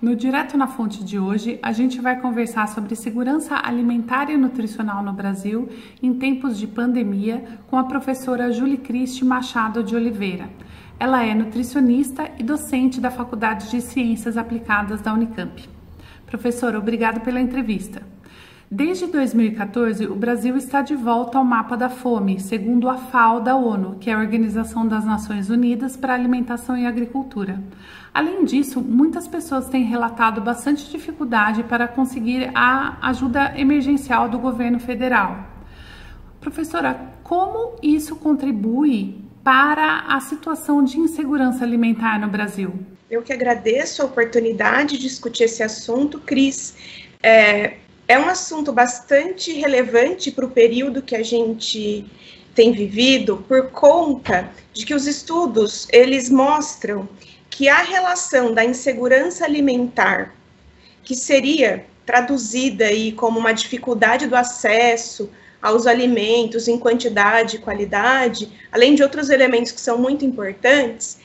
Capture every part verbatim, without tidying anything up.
No Direto na Fonte de hoje, a gente vai conversar sobre segurança alimentar e nutricional no Brasil em tempos de pandemia com a professora Julie Cristi Machado de Oliveira. Ela é nutricionista e docente da Faculdade de Ciências Aplicadas da Unicamp. Professora, obrigada pela entrevista. Desde dois mil e quatorze, o Brasil está de volta ao mapa da fome, segundo a FAO da ONU, que é a Organização das Nações Unidas para a Alimentação e Agricultura. Além disso, muitas pessoas têm relatado bastante dificuldade para conseguir a ajuda emergencial do governo federal. Professora, como isso contribui para a situação de insegurança alimentar no Brasil? Eu que agradeço a oportunidade de discutir esse assunto, Cris. É... É um assunto bastante relevante para o período que a gente tem vivido, por conta de que os estudos, eles mostram que a relação da insegurança alimentar, que seria traduzida aí como uma dificuldade do acesso aos alimentos em quantidade e qualidade, além de outros elementos que são muito importantes,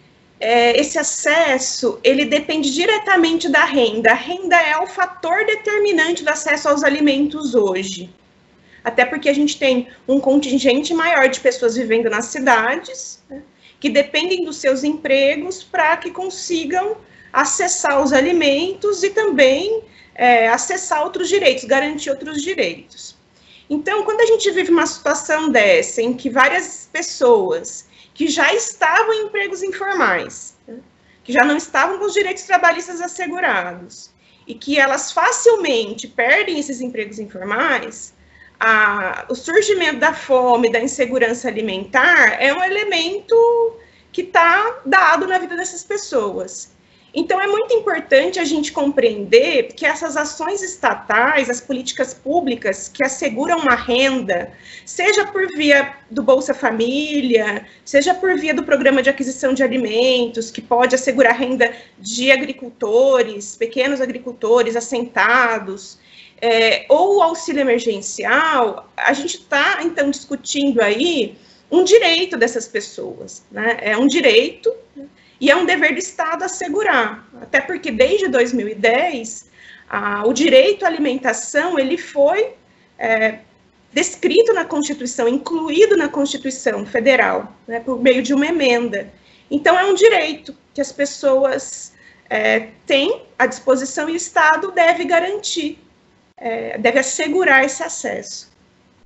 É, esse acesso, ele depende diretamente da renda. A renda é o fator determinante do acesso aos alimentos hoje. Até porque a gente tem um contingente maior de pessoas vivendo nas cidades, né, que dependem dos seus empregos para que consigam acessar os alimentos e também é, acessar outros direitos, garantir outros direitos. Então, quando a gente vive uma situação dessa, em que várias pessoas que já estavam em empregos informais, né, que já não estavam com os direitos trabalhistas assegurados, e que elas facilmente perdem esses empregos informais, a, o surgimento da fome, da insegurança alimentar, é um elemento que está dado na vida dessas pessoas. Então, é muito importante a gente compreender que essas ações estatais, as políticas públicas que asseguram uma renda, seja por via do Bolsa Família, seja por via do Programa de Aquisição de Alimentos, que pode assegurar renda de agricultores, pequenos agricultores assentados, é, ou o auxílio emergencial, a gente está, então, discutindo aí um direito dessas pessoas, né? É um direito, e é um dever do Estado assegurar, até porque desde dois mil e dez, ah, o direito à alimentação, ele foi é, descrito na Constituição, incluído na Constituição Federal, né, por meio de uma emenda. Então, é um direito que as pessoas é, têm à disposição e o Estado deve garantir, é, deve assegurar esse acesso.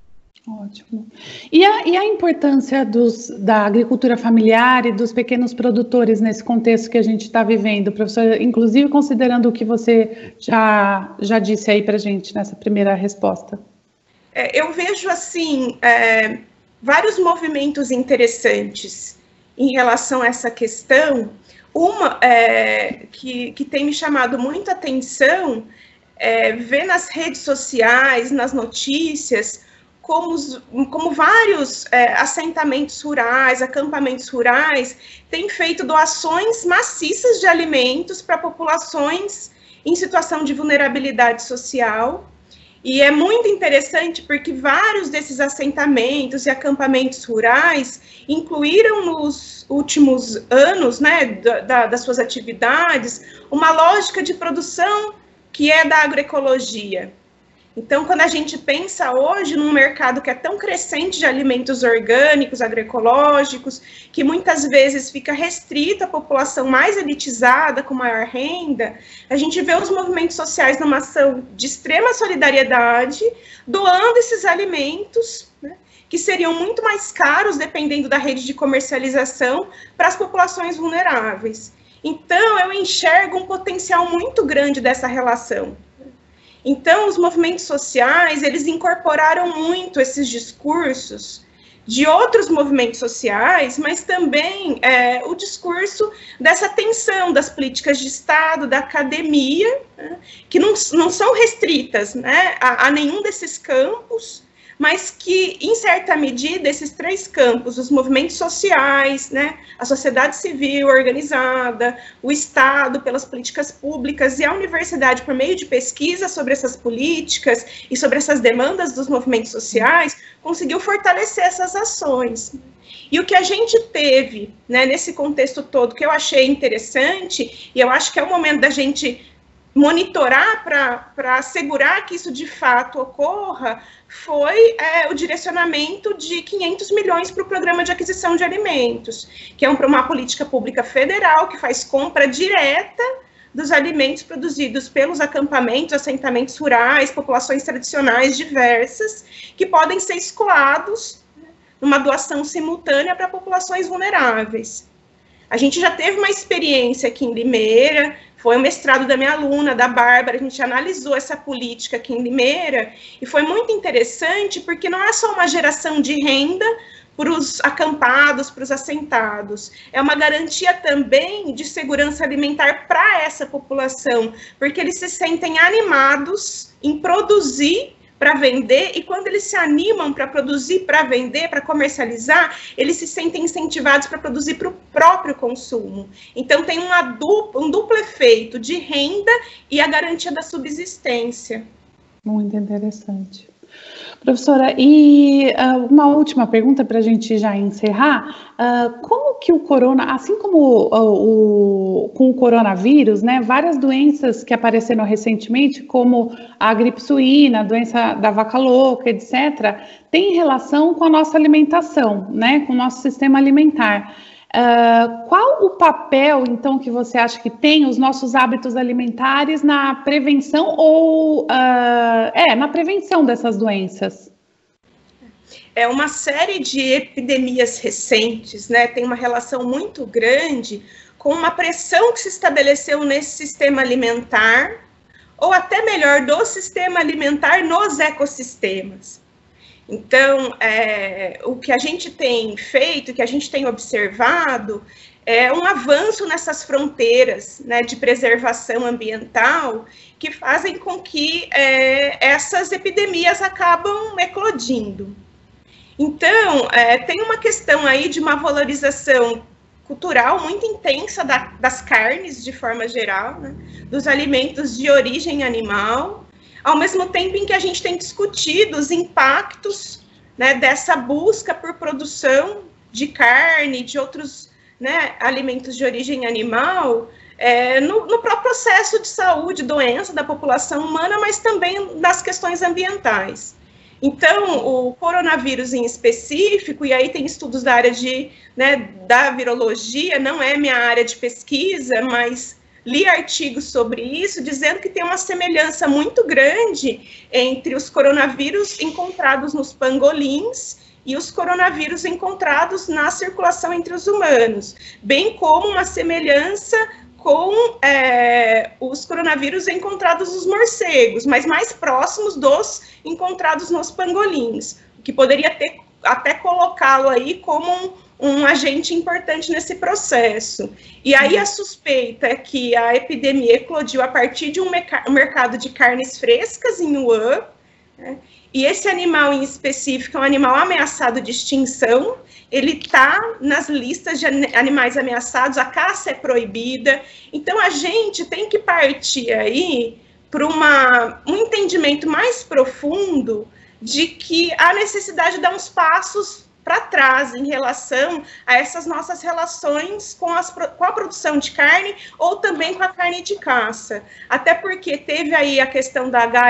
Ótimo. E a, e a importância dos, da agricultura familiar e dos pequenos produtores nesse contexto que a gente está vivendo, professor, inclusive considerando o que você já, já disse aí para a gente nessa primeira resposta? É, eu vejo, assim, é, vários movimentos interessantes em relação a essa questão. Uma é, que, que tem me chamado muita atenção é ver nas redes sociais, nas notícias, Como, os, como vários é, assentamentos rurais, acampamentos rurais, têm feito doações maciças de alimentos para populações em situação de vulnerabilidade social. E é muito interessante porque vários desses assentamentos e acampamentos rurais incluíram nos últimos anos, né, da, das suas atividades, uma lógica de produção que é da agroecologia. Então, quando a gente pensa hoje num mercado que é tão crescente de alimentos orgânicos, agroecológicos, que muitas vezes fica restrito à população mais elitizada, com maior renda, a gente vê os movimentos sociais numa ação de extrema solidariedade, doando esses alimentos, né, que seriam muito mais caros, dependendo da rede de comercialização, para as populações vulneráveis. Então, eu enxergo um potencial muito grande dessa relação. Então, os movimentos sociais, eles incorporaram muito esses discursos de outros movimentos sociais, mas também é, o discurso dessa tensão das políticas de Estado, da academia, né, que não, não são restritas, né, a, a nenhum desses campos, mas que, em certa medida, esses três campos, os movimentos sociais, né, a sociedade civil organizada, o Estado pelas políticas públicas e a universidade por meio de pesquisa sobre essas políticas e sobre essas demandas dos movimentos sociais, conseguiu fortalecer essas ações. E o que a gente teve, né, nesse contexto todo, que eu achei interessante, e eu acho que é o momento da gente monitorar para assegurar que isso de fato ocorra, foi é, o direcionamento de quinhentos milhões para o Programa de Aquisição de Alimentos, que é um, uma política pública federal que faz compra direta dos alimentos produzidos pelos acampamentos, assentamentos rurais, populações tradicionais diversas, que podem ser escoados numa doação simultânea para populações vulneráveis. A gente já teve uma experiência aqui em Limeira, foi o mestrado da minha aluna, da Bárbara, a gente analisou essa política aqui em Limeira, e foi muito interessante, porque não é só uma geração de renda para os acampados, para os assentados, é uma garantia também de segurança alimentar para essa população, porque eles se sentem animados em produzir para vender, e quando eles se animam para produzir, para vender, para comercializar, eles se sentem incentivados para produzir para o próprio consumo. Então, tem uma dupla, um duplo efeito de renda e a garantia da subsistência. Muito interessante. Professora, e uh, uma última pergunta para a gente já encerrar, uh, como que o corona, assim como o, o, com o coronavírus, né, várias doenças que apareceram recentemente, como a gripe suína, a doença da vaca louca, etcétera, tem relação com a nossa alimentação, né, com o nosso sistema alimentar. Uh, qual o papel, então, que você acha que tem os nossos hábitos alimentares na prevenção ou uh, é, na prevenção dessas doenças? É uma série de epidemias recentes, né? Tem uma relação muito grande com uma pressão que se estabeleceu nesse sistema alimentar, ou até melhor, do sistema alimentar nos ecossistemas. Então, é, o que a gente tem feito, o que a gente tem observado, é um avanço nessas fronteiras, né, de preservação ambiental, que fazem com que é, essas epidemias acabam eclodindo. Então, é, tem uma questão aí de uma valorização cultural muito intensa da, das carnes, de forma geral, né, dos alimentos de origem animal, ao mesmo tempo em que a gente tem discutido os impactos, né, dessa busca por produção de carne, de outros, né, alimentos de origem animal, é, no, no próprio processo de saúde, doença da população humana, mas também nas questões ambientais. Então, o coronavírus em específico, e aí tem estudos da área de, né, da virologia, não é minha área de pesquisa, mas li artigos sobre isso, dizendo que tem uma semelhança muito grande entre os coronavírus encontrados nos pangolins e os coronavírus encontrados na circulação entre os humanos, bem como uma semelhança com é, os coronavírus encontrados nos morcegos, mas mais próximos dos encontrados nos pangolins, o que poderia ter, até colocá-lo aí como um um agente importante nesse processo. E aí a suspeita é que a epidemia eclodiu a partir de um, um mercado de carnes frescas em Wuhan, né? E esse animal em específico é um animal ameaçado de extinção, ele está nas listas de animais ameaçados, a caça é proibida, então a gente tem que partir aí para um entendimento mais profundo de que há necessidade de dar uns passos para trás em relação a essas nossas relações com, as, com a produção de carne ou também com a carne de caça. Até porque teve aí a questão da H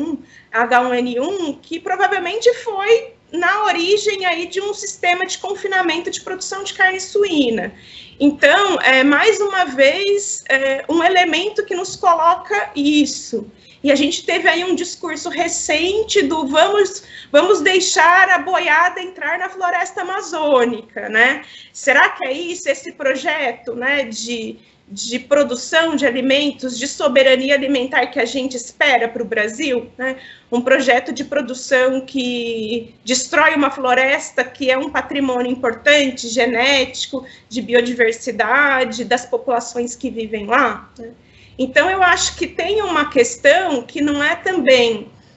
um N um, que provavelmente foi na origem aí de um sistema de confinamento de produção de carne suína. Então, é, mais uma vez, é, um elemento que nos coloca isso. E a gente teve aí um discurso recente do vamos, vamos deixar a boiada entrar na floresta amazônica, né? Será que é isso, esse projeto, né, de, de produção de alimentos, de soberania alimentar que a gente espera para o Brasil, né? Um projeto de produção que destrói uma floresta que é um patrimônio importante, genético, de biodiversidade, das populações que vivem lá, né? Então, eu acho que tem uma questão que não é também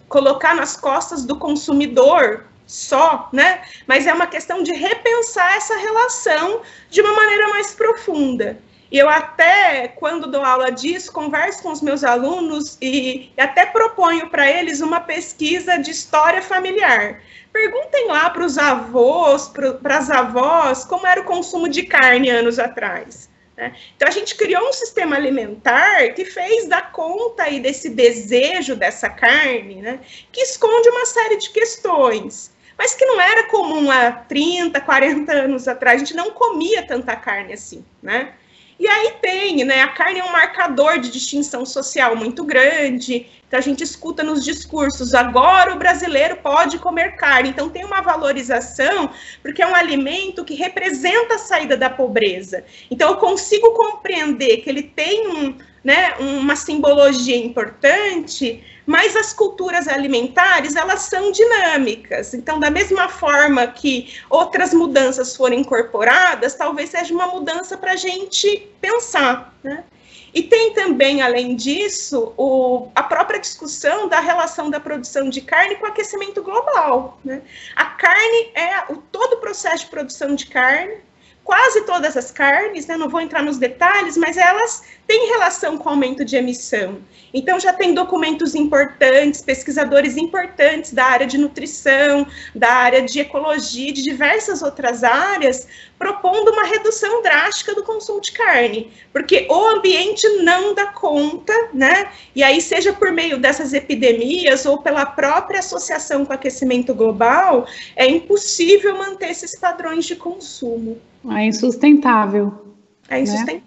colocar nas costas do consumidor só, né? Mas é uma questão de repensar essa relação de uma maneira mais profunda. E eu até, quando dou aula disso, converso com os meus alunos e até proponho para eles uma pesquisa de história familiar. Perguntem lá para os avós, para as avós, como era o consumo de carne anos atrás. Né? Então, a gente criou um sistema alimentar que fez dar conta aí desse desejo dessa carne, né? Que esconde uma série de questões, mas que não era comum há trinta, quarenta anos atrás. A gente não comia tanta carne assim, né? E aí tem, né, a carne é um marcador de distinção social muito grande, então a gente escuta nos discursos, agora o brasileiro pode comer carne, então tem uma valorização, porque é um alimento que representa a saída da pobreza. Então eu consigo compreender que ele tem um, né, uma simbologia importante, mas as culturas alimentares, elas são dinâmicas. Então, da mesma forma que outras mudanças foram incorporadas, talvez seja uma mudança para a gente pensar, né? E tem também, além disso, o, a própria discussão da relação da produção de carne com o aquecimento global, né? A carne é o, todo o processo de produção de carne, quase todas as carnes, né, não vou entrar nos detalhes, mas elas têm relação com o aumento de emissão. Então, já tem documentos importantes, pesquisadores importantes da área de nutrição, da área de ecologia, de diversas outras áreas, propondo uma redução drástica do consumo de carne, porque o ambiente não dá conta, né? E aí, seja por meio dessas epidemias ou pela própria associação com o aquecimento global, é impossível manter esses padrões de consumo. É insustentável. É insustentável. Né?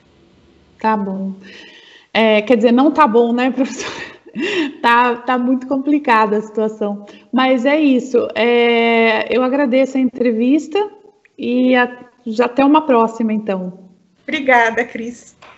Tá bom. É, quer dizer, não tá bom, né, professora? Tá, tá muito complicada a situação. Mas é isso. É, eu agradeço a entrevista e a, já até uma próxima, então. Obrigada, Cris.